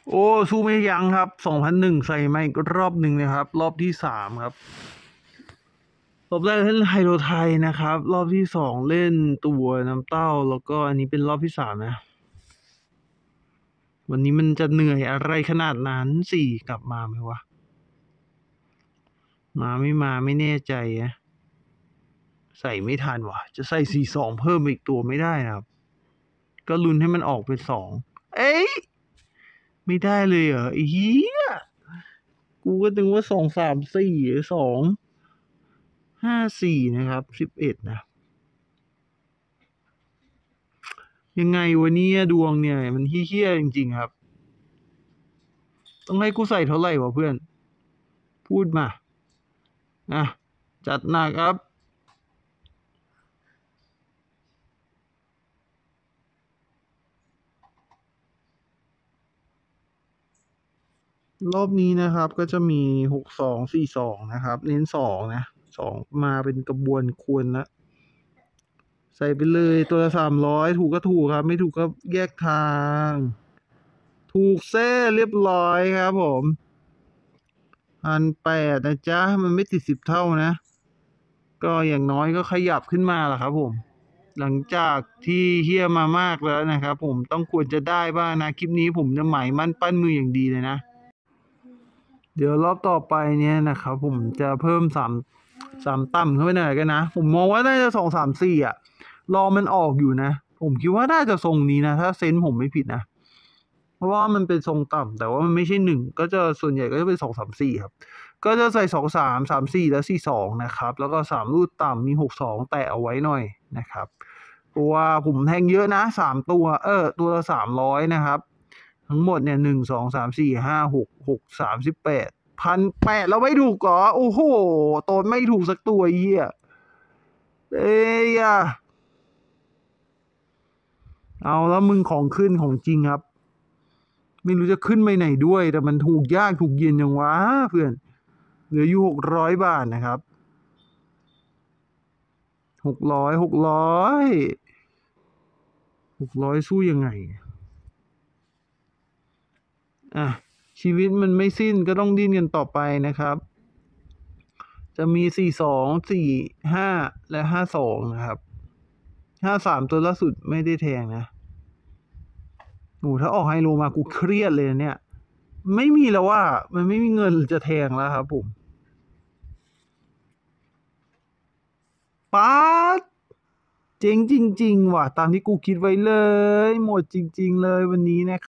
โอ้สู้ไม่ยั้งครับ2001ใส่มาอีกรอบหนึ่งนะครับรอบที่3ครับรอบแรกเล่นไฮโดรไทยนะครับรอบที่2เล่นตัวน้ำเต้าแล้วก็อันนี้เป็นรอบที่3นะวันนี้มันจะเหนื่อยอะไรขนาดนั้น4กลับมาไหมวะมาไม่แน่ใจนะใส่ไม่ทันวะจะใส่42เพิ่มอีกตัวไม่ได้นะครับก็ลุ้นให้มันออกเป็น2เอ้ยไม่ได้เลยเหรอไอ้เหี้ยกูก็นึกว่า2 3 4หรือ2 5 4นะครับ11นะยังไงวันนี้ดวงเนี่ยมันเฮี้ยๆจริงๆครับต้องให้กูใส่เท่าไหร่วะเพื่อนพูดมานะจัดหนักครับรอบนี้นะครับก็จะมี6242นะครับเน้น2นะ2มาเป็นกระบวนควรละใส่ไปเลยตัวละ300ถูกก็ถูกครับไม่ถูกก็แยกทางถูกเส้เรียบร้อยครับผม1,800นะจ๊ะมันไม่ติด10เท่านะก็อย่างน้อยก็ขยับขึ้นมาล่ะครับผมหลังจากที่เฮี้ยมามากแล้วนะครับผมต้องควรจะได้บ้างนะคลิปนี้ผมจะหมายมั่นปั้นมืออย่างดีเลยนะเดี๋ยวรอบต่อไปเนี่ยนะครับผมจะเพิ่มสามต่ำเข้าไปหน่อยกันนะผมมองว่าน่าจะ2 3 4รอมันออกอยู่นะผมคิดว่าน่าจะทรงนี้นะถ้าเซนส์ผมไม่ผิดนะเพราะว่ามันเป็นทรงต่ำแต่ว่ามันไม่ใช่1ก็จะส่วนใหญ่ก็จะเป็น2 3 4ครับก็จะใส่2 3 3 4และ42นะครับแล้วก็3รูดต่ำมี62แตะเอาไว้หน่อยนะครับตัวผมแทงเยอะนะ3 ตัวตัวละ300นะครับทั้งหมดเนี่ย1 2 3 4 5 6 6 381,800แล้วไม่ถูกเหรอโอ้โหโตนไม่ถูกสักตัวเหี้ยเอ้ยเอาแล้วมึงของขึ้นของจริงครับไม่รู้จะขึ้นไปไหนด้วยแต่มันถูกยากถูกเย็นอย่างวะเพื่อนเหลืออยู่600 บาทนะครับ600สู้ยังไงอ่ะชีวิตมันไม่สิ้นก็ต้องดิ้นกันต่อไปนะครับจะมี42 45และ52นะครับ53ตัวล่าสุดไม่ได้แทงนะโอ้ถ้าออกไฮโลมากูเครียดเลยเนี่ยไม่มีแล้วว่ามันไม่มีเงินจะแทงแล้วครับผมป๊าดเจ๋งจริงๆว่ะตามที่กูคิดไว้เลยหมดจริงๆเลยวันนี้นะครับ